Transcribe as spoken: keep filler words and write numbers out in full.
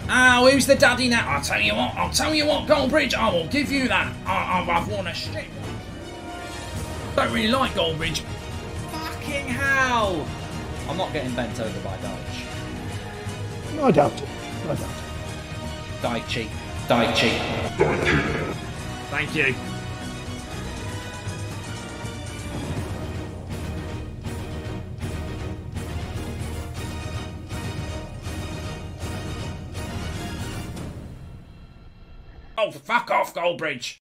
Oh, who's the daddy now? I'll tell you what, I'll tell you what, Goldbridge, I will give you that. I, I, I've won a shit. Don't really like Goldbridge. Fucking hell! I'm not getting bent over by Dyche. I doubt it. I doubt it. DYCHE. DYCHE. Thank you. Oh, fuck off, Goldbridge.